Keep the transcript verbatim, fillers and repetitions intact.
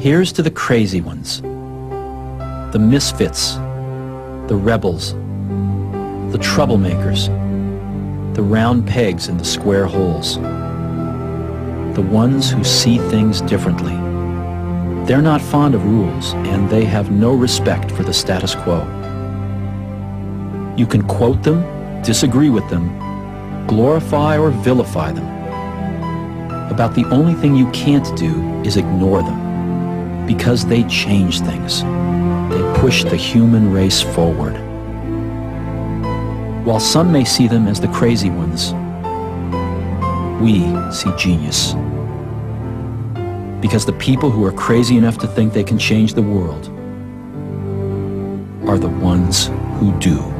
Here's to the crazy ones, the misfits, the rebels, the troublemakers, the round pegs in the square holes, the ones who see things differently. They're not fond of rules, and they have no respect for the status quo. You can quote them, disagree with them, glorify or vilify them. About the only thing you can't do is ignore them, because they change things. They push the human race forward. While some may see them as the crazy ones, we see genius. Because the people who are crazy enough to think they can change the world are the ones who do.